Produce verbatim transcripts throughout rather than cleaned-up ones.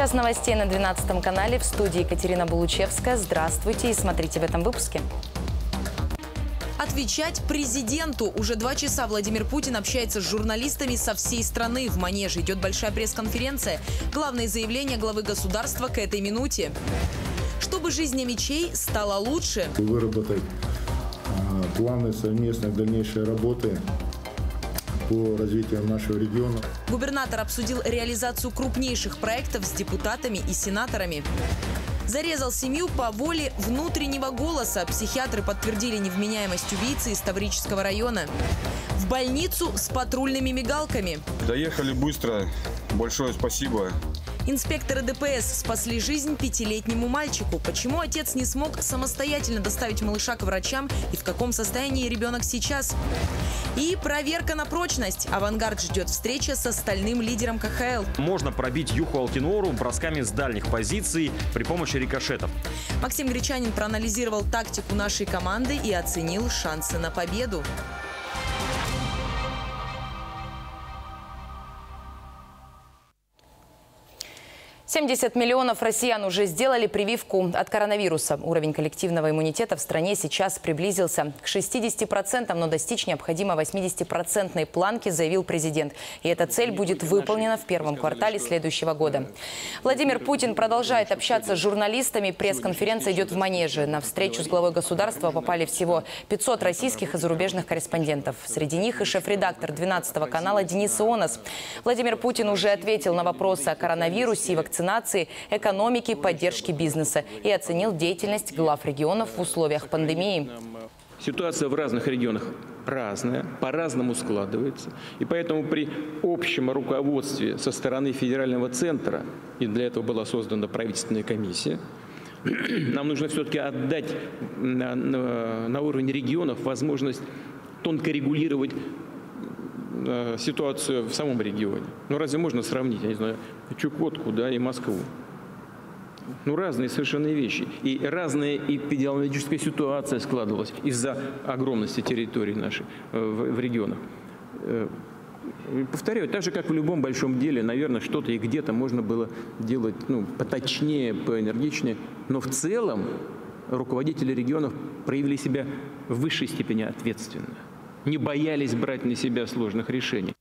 Час новостей на двенадцатом канале. В студии Екатерина Булучевская. Здравствуйте и смотрите в этом выпуске. Отвечать президенту. Уже два часа Владимир Путин общается с журналистами со всей страны. В Манеже идет большая пресс-конференция. Главные заявления главы государства к этой минуте. Чтобы жизнь мечей стала лучше. Выработать а, планы совместной дальнейшей работы по развитию нашего региона. Губернатор обсудил реализацию крупнейших проектов с депутатами и сенаторами. Зарезал семью по воле внутреннего голоса. Психиатры подтвердили невменяемость убийцы из Таврического района. В больницу с патрульными мигалками. Доехали быстро. Большое спасибо. Инспекторы ДПС спасли жизнь пятилетнему мальчику. Почему отец не смог самостоятельно доставить малыша к врачам и в каком состоянии ребенок сейчас? И проверка на прочность. «Авангард» ждет встреча с остальным лидером ка ха эл. Можно пробить Юху Алтинору бросками с дальних позиций при помощи рикошетов. Максим Гречанин проанализировал тактику нашей команды и оценил шансы на победу. семьдесят миллионов россиян уже сделали прививку от коронавируса. Уровень коллективного иммунитета в стране сейчас приблизился к шестидесяти процентам, но достичь необходимо восьмидесятипроцентной планки, заявил президент. И эта цель будет выполнена в первом квартале следующего года. Владимир Путин продолжает общаться с журналистами. Пресс-конференция идет в Манеже. На встречу с главой государства попали всего пятьсот российских и зарубежных корреспондентов. Среди них и шеф-редактор двенадцатого канала Денис Ионас. Владимир Путин уже ответил на вопросы о коронавирусе и вакцинации, экономики, поддержки бизнеса и оценил деятельность глав регионов в условиях пандемии. Ситуация в разных регионах разная, по-разному складывается. И поэтому при общем руководстве со стороны федерального центра, и для этого была создана правительственная комиссия, нам нужно все-таки отдать на, на, на уровне регионов возможность тонко регулировать ситуацию в самом регионе. Ну разве можно сравнить, я не знаю, Чукотку, да, и Москву? Ну разные совершенно вещи. И разная эпидемиологическая ситуация складывалась из-за огромности территорий нашей в, в регионах. Повторяю, так же, как в любом большом деле, наверное, что-то и где-то можно было делать, ну, поточнее, поэнергичнее. Но в целом руководители регионов проявили себя в высшей степени ответственно. Не боялись брать на себя сложных решений.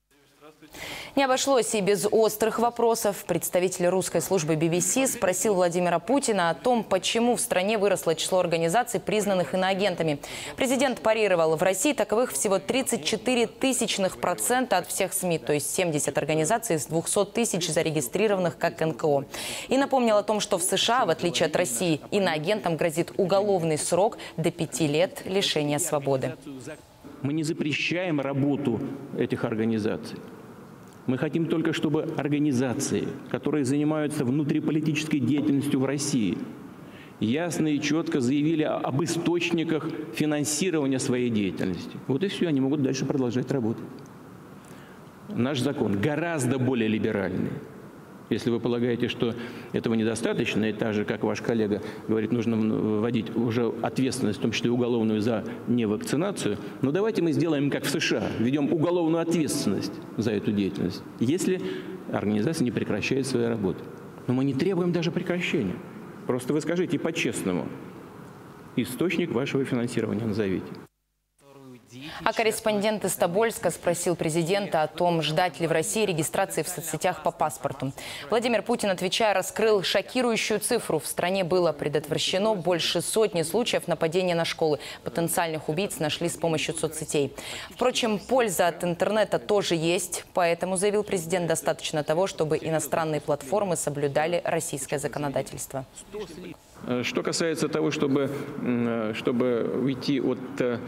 Не обошлось и без острых вопросов. Представитель русской службы би би си спросил Владимира Путина о том, почему в стране выросло число организаций, признанных иноагентами. Президент парировал: в России таковых всего тридцать четыре тысячных процента от всех СМИ, то есть семьдесят организаций из двухсот тысяч зарегистрированных как эн ка о. И напомнил о том, что в США, в отличие от России, иноагентам грозит уголовный срок до пяти лет лишения свободы. Мы не запрещаем работу этих организаций. Мы хотим только, чтобы организации, которые занимаются внутриполитической деятельностью в России, ясно и четко заявили об источниках финансирования своей деятельности. Вот и все, они могут дальше продолжать работать. Наш закон гораздо более либеральный. Если вы полагаете, что этого недостаточно, и так же, как ваш коллега говорит, нужно вводить уже ответственность, в том числе уголовную, за невакцинацию, но давайте мы сделаем, как в США, введем уголовную ответственность за эту деятельность, если организация не прекращает свою работу. Но мы не требуем даже прекращения. Просто вы скажите по-честному, источник вашего финансирования назовите. А корреспондент из Тобольска спросил президента о том, ждать ли в России регистрации в соцсетях по паспорту. Владимир Путин, отвечая, раскрыл шокирующую цифру. В стране было предотвращено больше сотни случаев нападения на школы. Потенциальных убийц нашли с помощью соцсетей. Впрочем, польза от интернета тоже есть. Поэтому, заявил президент, достаточно того, чтобы иностранные платформы соблюдали российское законодательство. Что касается того, чтобы, чтобы уйти от,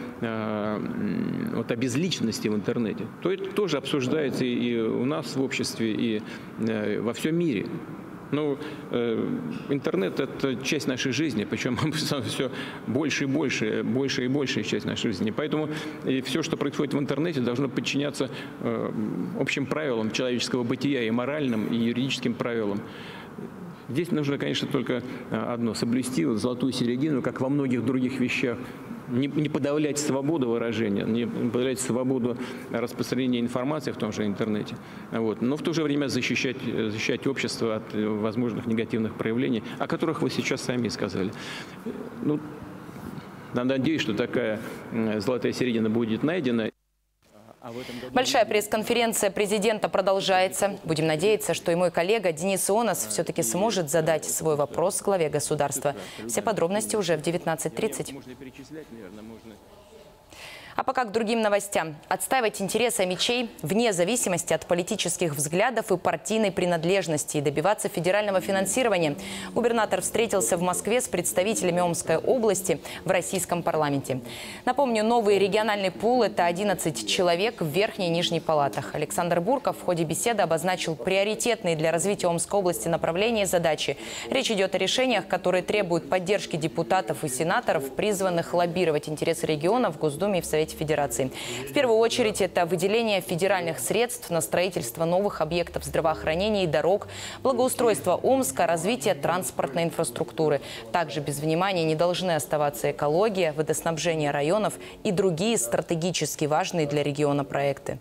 от обезличенности в интернете, то это тоже обсуждается и у нас в обществе, и во всем мире. Ну, интернет – это часть нашей жизни, причем все больше и больше, больше и большая часть нашей жизни. Поэтому и все, что происходит в интернете, должно подчиняться общим правилам человеческого бытия, и моральным, и юридическим правилам. Здесь нужно, конечно, только одно – соблюсти вот золотую середину, как во многих других вещах. не, не подавлять свободу выражения, не подавлять свободу распространения информации в том же интернете, вот, но в то же время защищать, защищать общество от возможных негативных проявлений, о которых вы сейчас сами сказали. Ну, надеюсь, что такая золотая середина будет найдена. Большая пресс-конференция президента продолжается. Будем надеяться, что и мой коллега Денис Ионас все-таки сможет задать свой вопрос главе государства. Все подробности уже в девятнадцать тридцать. А пока к другим новостям. Отстаивать интересы омичей вне зависимости от политических взглядов и партийной принадлежности и добиваться федерального финансирования. Губернатор встретился в Москве с представителями Омской области в российском парламенте. Напомню, новый региональный пул – это одиннадцать человек в верхней и нижней палатах. Александр Бурков в ходе беседы обозначил приоритетные для развития Омской области направления и задачи. Речь идет о решениях, которые требуют поддержки депутатов и сенаторов, призванных лоббировать интересы региона в Госдуме и в Совете Федерации. В первую очередь это выделение федеральных средств на строительство новых объектов здравоохранения и дорог, благоустройство Омска, развитие транспортной инфраструктуры. Также без внимания не должны оставаться экология, водоснабжение районов и другие стратегически важные для региона проекты.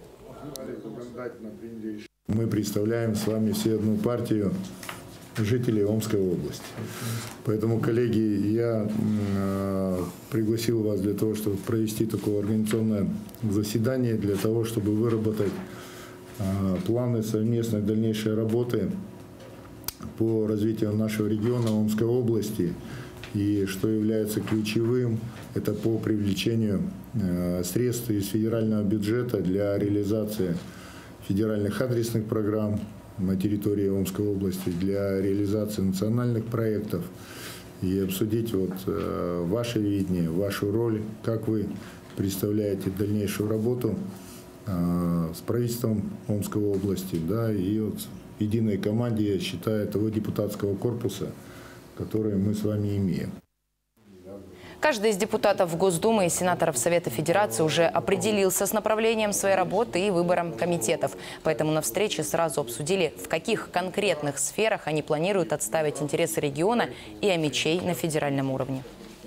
Мы представляем с вами все одну партию жителей Омской области. Поэтому, коллеги, я э, пригласил вас для того, чтобы провести такое организационное заседание, для того, чтобы выработать э, планы совместной дальнейшей работы по развитию нашего региона Омской области. И что является ключевым, это по привлечению э, средств из федерального бюджета для реализации федеральных адресных программ на территории Омской области, для реализации национальных проектов и обсудить вот, э, ваше видение, вашу роль, как вы представляете дальнейшую работу э, с правительством Омской области, да, и вот в единой команде, я считаю, того депутатского корпуса, который мы с вами имеем. Каждый из депутатов Госдумы и сенаторов Совета Федерации уже определился с направлением своей работы и выбором комитетов. Поэтому на встрече сразу обсудили, в каких конкретных сферах они планируют отстаивать интересы региона и омичей на федеральном уровне.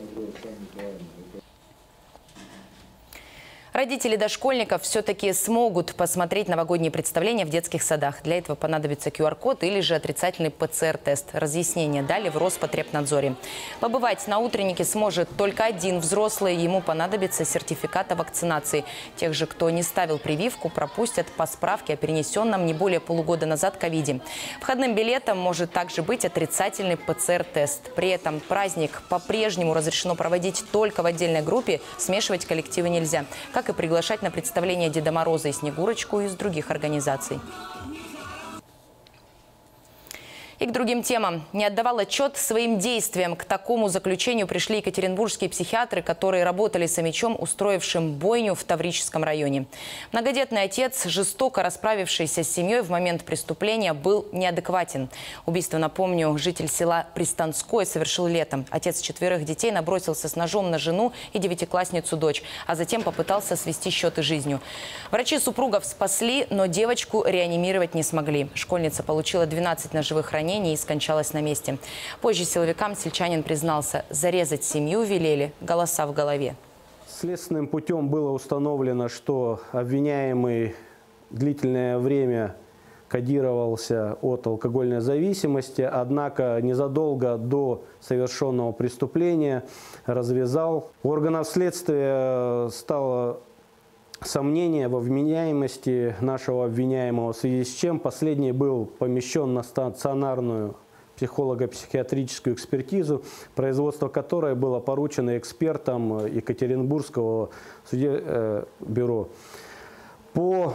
Родители дошкольников все-таки смогут посмотреть новогодние представления в детских садах. Для этого понадобится ку ар код или же отрицательный пэ цэ эр тест. Разъяснение дали в Роспотребнадзоре. Побывать на утреннике сможет только один взрослый. Ему понадобится сертификат о вакцинации. Тех же, кто не ставил прививку, пропустят по справке о перенесенном не более полугода назад ковиде. Входным билетом может также быть отрицательный пэ цэ эр тест. При этом праздник по-прежнему разрешено проводить только в отдельной группе. Смешивать коллективы нельзя. Как и приглашать на представление Деда Мороза и Снегурочку из других организаций. И к другим темам. Не отдавал отчет своим действиям. К такому заключению пришли екатеринбургские психиатры, которые работали с омичом, устроившим бойню в Таврическом районе. Многодетный отец, жестоко расправившийся с семьей в момент преступления, был неадекватен. Убийство, напомню, житель села Пристанское совершил летом. Отец четверых детей набросился с ножом на жену и девятиклассницу дочь, а затем попытался свести счеты жизнью. Врачи супругов спасли, но девочку реанимировать не смогли. Школьница получила двенадцать ножевых ранений и скончалась на месте. Позже силовикам сельчанин признался, зарезать семью велели, голоса в голове. Следственным путем было установлено, что обвиняемый длительное время кодировался от алкогольной зависимости, однако незадолго до совершенного преступления развязал. У органов следствия стало сомнение во вменяемости нашего обвиняемого, в связи с чем последний был помещен на стационарную психолого-психиатрическую экспертизу, производство которой было поручено экспертам Екатеринбургского суде, э, бюро. По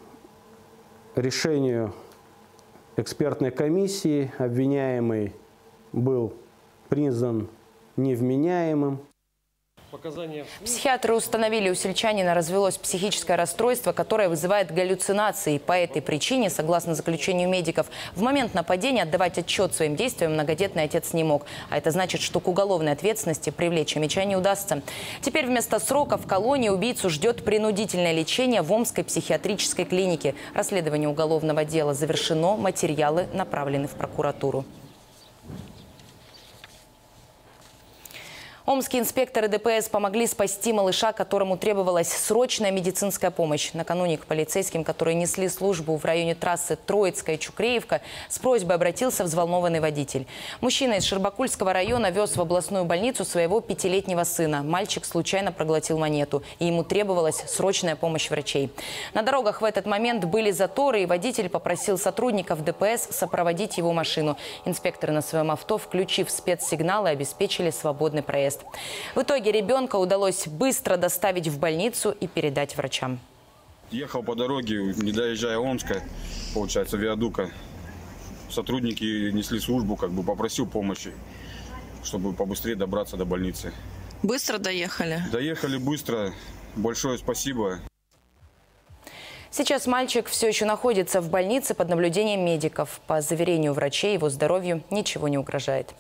решению экспертной комиссии обвиняемый был признан невменяемым. Психиатры установили, у сельчанина развелось психическое расстройство, которое вызывает галлюцинации. По этой причине, согласно заключению медиков, в момент нападения отдавать отчет своим действиям многодетный отец не мог. А это значит, что к уголовной ответственности привлечь омича не удастся. Теперь вместо срока в колонии убийцу ждет принудительное лечение в Омской психиатрической клинике. Расследование уголовного дела завершено, материалы направлены в прокуратуру. Омские инспекторы ДПС помогли спасти малыша, которому требовалась срочная медицинская помощь. Накануне к полицейским, которые несли службу в районе трассы Троицкая-Чукреевка, с просьбой обратился взволнованный водитель. Мужчина из Шербакульского района вез в областную больницу своего пятилетнего сына. Мальчик случайно проглотил монету, и ему требовалась срочная помощь врачей. На дорогах в этот момент были заторы, и водитель попросил сотрудников ДПС сопроводить его машину. Инспекторы на своем авто, включив спецсигналы, обеспечили свободный проезд. В итоге ребенка удалось быстро доставить в больницу и передать врачам. Ехал по дороге, не доезжая Омска, получается, виадука. Сотрудники несли службу, как бы попросил помощи, чтобы побыстрее добраться до больницы. Быстро доехали? Доехали быстро. Большое спасибо. Сейчас мальчик все еще находится в больнице под наблюдением медиков. По заверению врачей, его здоровью ничего не угрожает.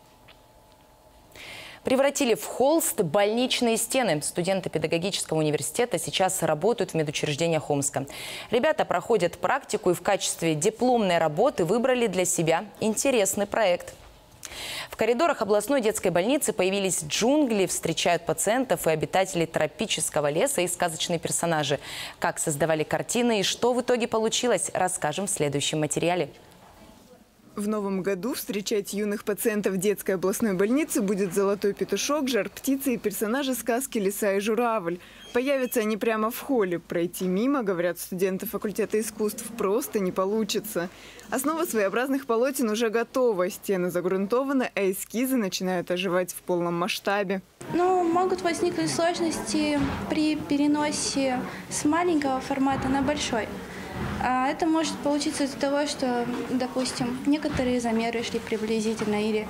Превратили в холст больничные стены. Студенты педагогического университета сейчас работают в медучреждениях Омска. Ребята проходят практику и в качестве дипломной работы выбрали для себя интересный проект. В коридорах областной детской больницы появились джунгли, встречают пациентов и обитателей тропического леса и сказочные персонажи. Как создавали картины и что в итоге получилось, расскажем в следующем материале. В новом году встречать юных пациентов детской областной больницы будет золотой петушок, жар-птица и персонажи сказки «Лиса и журавль». Появятся они прямо в холле. Пройти мимо, говорят студенты факультета искусств, просто не получится. Основа своеобразных полотен уже готова. Стены загрунтованы, а эскизы начинают оживать в полном масштабе. Но могут возникнуть сложности при переносе с маленького формата на большой. А это может получиться из-за того, что, допустим, некоторые замеры шли приблизительно или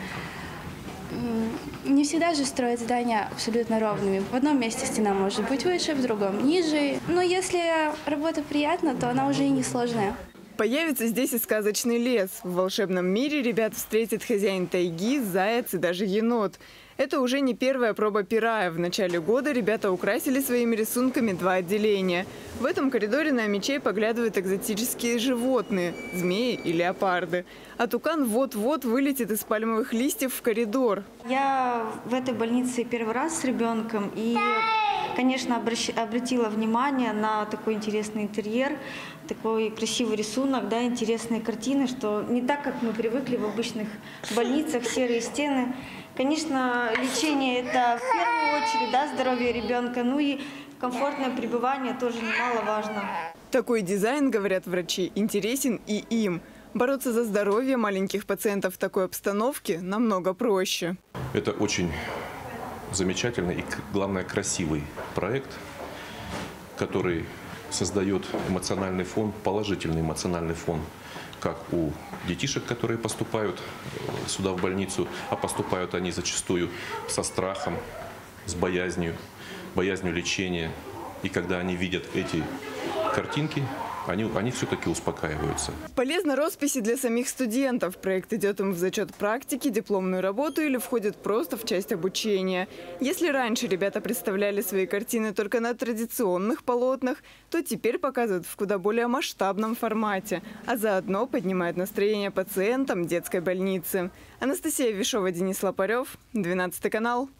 не всегда же строят здания абсолютно ровными. В одном месте стена может быть выше, в другом ниже. Но если работа приятна, то она уже и не сложная. Появится здесь и сказочный лес. В волшебном мире ребят встретит хозяин тайги, заяц и даже енот. Это уже не первая проба пера. В начале года ребята украсили своими рисунками два отделения. В этом коридоре на мечей поглядывают экзотические животные – змеи и леопарды. А тукан вот-вот вылетит из пальмовых листьев в коридор. Я в этой больнице первый раз с ребенком и, конечно, обращ... обратила внимание на такой интересный интерьер, такой красивый рисунок, да, интересные картины, что не так, как мы привыкли в обычных больницах, серые стены. Конечно, лечение – это в первую очередь, да, здоровье ребенка, ну и комфортное пребывание тоже немаловажно. Такой дизайн, говорят врачи, интересен и им. Бороться за здоровье маленьких пациентов в такой обстановке намного проще. Это очень замечательный и, главное, красивый проект, который создает эмоциональный фон, положительный эмоциональный фон, как у детишек, которые поступают сюда в больницу, а поступают они зачастую со страхом, с боязнью, боязнью лечения. И когда они видят эти картинки, они, они все-таки успокаиваются. Полезны росписи для самих студентов. Проект идет им в зачет практики, дипломную работу или входит просто в часть обучения. Если раньше ребята представляли свои картины только на традиционных полотнах, то теперь показывают в куда более масштабном формате, а заодно поднимают настроение пациентам детской больницы. Анастасия Вишова, Денис Лопарев, двенадцатый канал.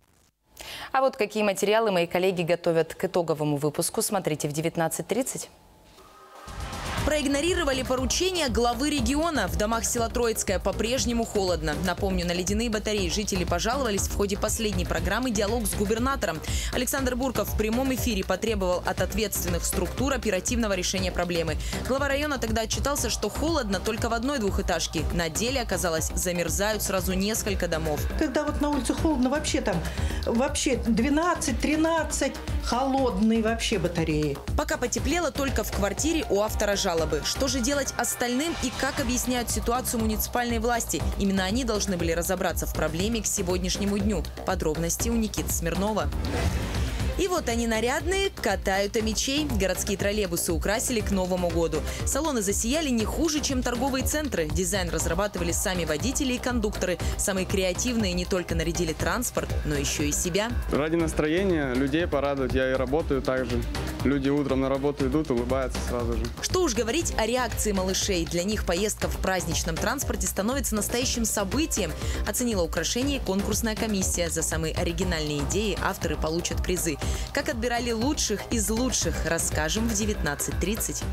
А вот какие материалы мои коллеги готовят к итоговому выпуску, смотрите в девятнадцать тридцать. Проигнорировали поручения главы региона. В домах села Троицкая по-прежнему холодно. Напомню, на ледяные батареи жители пожаловались в ходе последней программы «Диалог с губернатором». Александр Бурков в прямом эфире потребовал от ответственных структур оперативного решения проблемы. Глава района тогда отчитался, что холодно только в одной двухэтажке. На деле, оказалось, замерзают сразу несколько домов. Когда вот на улице холодно, вообще там вообще двенадцать-тринадцать, холодные вообще батареи. Пока потеплело только в квартире у автора жалобы. Что же делать остальным и как объясняют ситуацию муниципальные власти? Именно они должны были разобраться в проблеме к сегодняшнему дню. Подробности у Никиты Смирнова. И И вот они нарядные, катают мечей. Городские троллейбусы украсили к Новому году. Салоны засияли не хуже, чем торговые центры. Дизайн разрабатывали сами водители и кондукторы. Самые креативные не только нарядили транспорт, но еще и себя. Ради настроения людей порадовать. Я и работаю так же. Люди утром на работу идут, улыбаются сразу же. Что уж говорить о реакции малышей. Для них поездка в праздничном транспорте становится настоящим событием. Оценила украшение конкурсная комиссия. За самые оригинальные идеи авторы получат призы. Как отбирали лучших из лучших, расскажем в девятнадцать тридцать.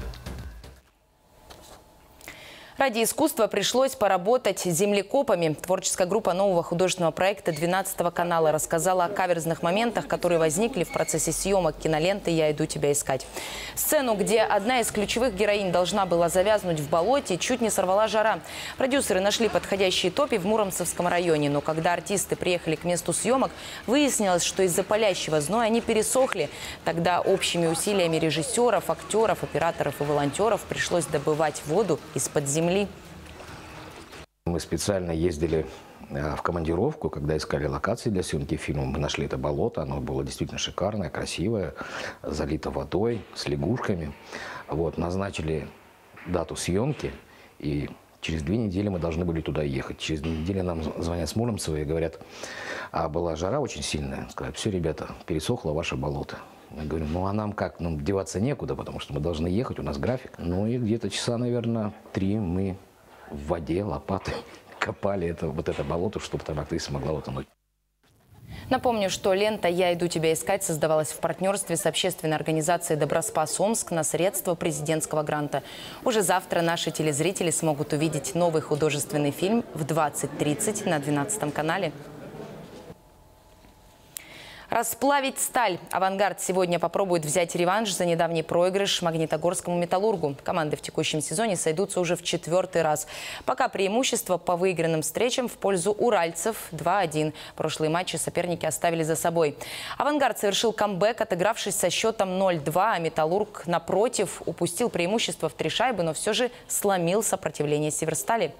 Ради искусства пришлось поработать землекопами. Творческая группа нового художественного проекта двенадцатого канала рассказала о каверзных моментах, которые возникли в процессе съемок киноленты «Я иду тебя искать». Сцену, где одна из ключевых героинь должна была завязнуть в болоте, чуть не сорвала жара. Продюсеры нашли подходящие топи в Муромцевском районе, но когда артисты приехали к месту съемок, выяснилось, что из-за палящего зноя они пересохли. Тогда общими усилиями режиссеров, актеров, операторов и волонтеров пришлось добывать воду из-под земли. Мы специально ездили в командировку, когда искали локации для съемки фильма. Мы нашли это болото, оно было действительно шикарное, красивое, залито водой, с лягушками. Вот, назначили дату съемки, и через две недели мы должны были туда ехать. Через две недели нам звонят с Муромцева и говорят, а была жара очень сильная. Сказали, все, ребята, пересохло ваше болото. Мы говорим, ну а нам как, ну деваться некуда, потому что мы должны ехать, у нас график. Ну и где-то часа, наверное, три мы в воде, лопаты копали это, вот это болото, чтобы там актриса могла утонуть. Напомню, что лента «Я иду тебя искать» создавалась в партнерстве с общественной организацией «Доброспас Омск» на средства президентского гранта. Уже завтра наши телезрители смогут увидеть новый художественный фильм в двадцать тридцать на двенадцатом канале. Расплавить сталь. «Авангард» сегодня попробует взять реванш за недавний проигрыш магнитогорскому «Металлургу». Команды в текущем сезоне сойдутся уже в четвертый раз. Пока преимущество по выигранным встречам в пользу уральцев два один. Прошлые матчи соперники оставили за собой. «Авангард» совершил камбэк, отыгравшись со счетом ноль два, а «Металлург», напротив, упустил преимущество в три шайбы, но все же сломил сопротивление «Северстали».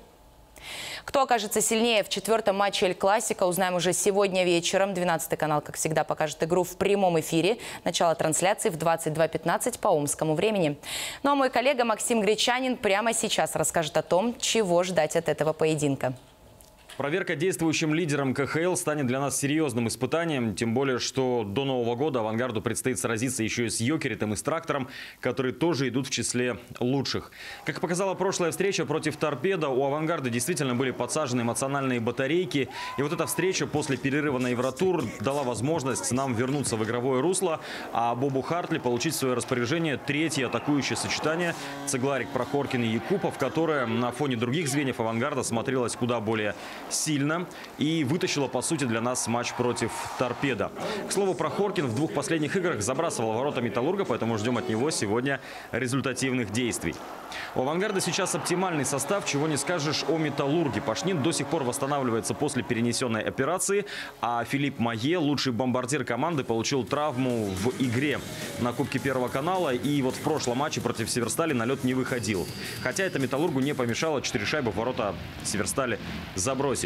Кто окажется сильнее в четвертом матче «Эль-Классико», узнаем уже сегодня вечером. двенадцатый канал, как всегда, покажет игру в прямом эфире. Начало трансляции в двадцать два пятнадцать по омскому времени. Ну а мой коллега Максим Гречанин прямо сейчас расскажет о том, чего ждать от этого поединка. Проверка действующим лидером ка ха эл станет для нас серьезным испытанием. Тем более, что до Нового года «Авангарду» предстоит сразиться еще и с «Йокеритом» и с «Трактором», которые тоже идут в числе лучших. Как показала прошлая встреча против «Торпедо», у «Авангарда» действительно были подсажены эмоциональные батарейки. И вот эта встреча после перерыва на Евротур дала возможность нам вернуться в игровое русло, а Бобу Хартли получить в свое распоряжение третье атакующее сочетание Цегларик, Прохоркин и Якупов, которое на фоне других звеньев «Авангарда» смотрелось куда более сильно и вытащила, по сути, для нас матч против «Торпедо». К слову, Прохоркин в двух последних играх забрасывал ворота «Металлурга», поэтому ждем от него сегодня результативных действий. У «Авангарда» сейчас оптимальный состав, чего не скажешь о «Металлурге». Пашнин до сих пор восстанавливается после перенесенной операции, а Филипп Майе, лучший бомбардир команды, получил травму в игре на Кубке Первого канала, и вот в прошлом матче против «Северстали» на лед не выходил. Хотя это «Металлургу» не помешало четыре шайбы в ворота «Северстали» забросить.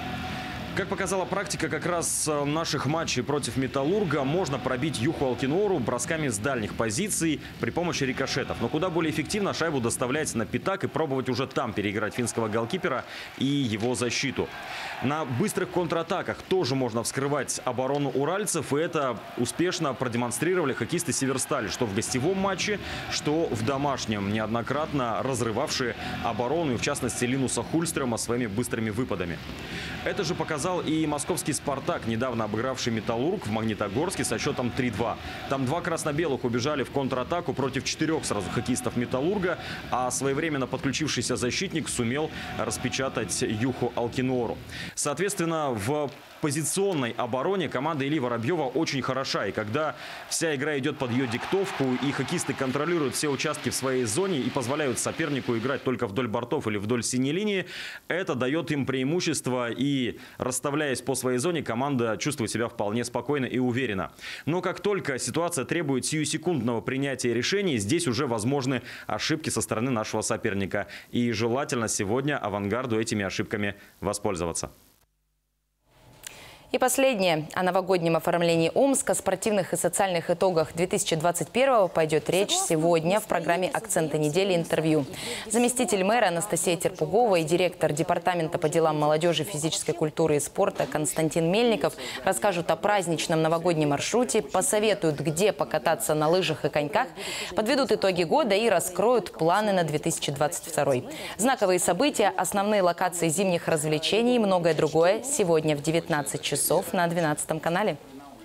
Как показала практика как раз наших матчей против «Металлурга», можно пробить Юху Алкинуору бросками с дальних позиций при помощи рикошетов. Но куда более эффективно шайбу доставлять на пятак и пробовать уже там переиграть финского голкипера и его защиту. На быстрых контратаках тоже можно вскрывать оборону уральцев, и это успешно продемонстрировали хоккеисты «Северстали», что в гостевом матче, что в домашнем, неоднократно разрывавшие оборону, и в частности Линуса Хульстрема своими быстрыми выпадами. Это же показало и московский «Спартак», недавно обыгравший «Металлург» в Магнитогорске со счетом три два. Там два красно-белых убежали в контратаку против четырех сразу хоккеистов «Металлурга», а своевременно подключившийся защитник сумел распечатать Юху Алкинуору. Соответственно, в позиционной обороне команда Ильи Воробьева очень хороша. И когда вся игра идет под ее диктовку, и хоккеисты контролируют все участки в своей зоне и позволяют сопернику играть только вдоль бортов или вдоль синей линии, это дает им преимущество. И расставляясь по своей зоне, команда чувствует себя вполне спокойно и уверенно. Но как только ситуация требует сиюсекундного принятия решений, здесь уже возможны ошибки со стороны нашего соперника. И желательно сегодня «Авангарду» этими ошибками воспользоваться. И последнее. О новогоднем оформлении Омска, спортивных и социальных итогах две тысячи двадцать первого пойдет речь сегодня в программе «Акценты недели» интервью. Заместитель мэра Анастасия Терпугова и директор департамента по делам молодежи, физической культуры и спорта Константин Мельников расскажут о праздничном новогоднем маршруте, посоветуют, где покататься на лыжах и коньках, подведут итоги года и раскроют планы на две тысячи двадцать второй. Знаковые события, основные локации зимних развлечений и многое другое сегодня в девятнадцать часов на двенадцатом канале.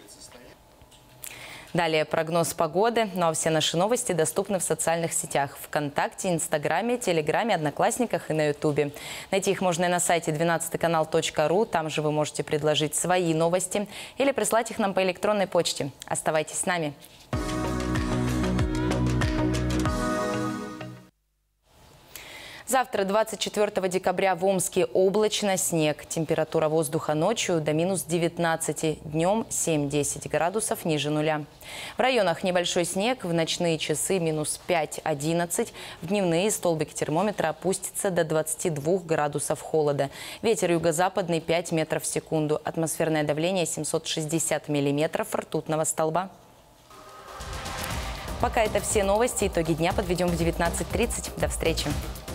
Далее прогноз погоды. Ну а все наши новости доступны в социальных сетях: ВКонтакте, Инстаграме, Телеграме, Одноклассниках и на Ютубе. Найти их можно и на сайте двенадцатый канал точка ру. Там же вы можете предложить свои новости или прислать их нам по электронной почте. Оставайтесь с нами. Завтра, двадцать четвёртого декабря, в Омске облачно, снег. Температура воздуха ночью до минус девятнадцати, днем семь-десять градусов ниже нуля. В районах небольшой снег, в ночные часы минус пять-одиннадцать, в дневные столбик термометра опустится до двадцати двух градусов холода. Ветер юго-западный пять метров в секунду, атмосферное давление семьсот шестьдесят миллиметров ртутного столба. Пока это все новости. Итоги дня подведем в девятнадцать тридцать. До встречи.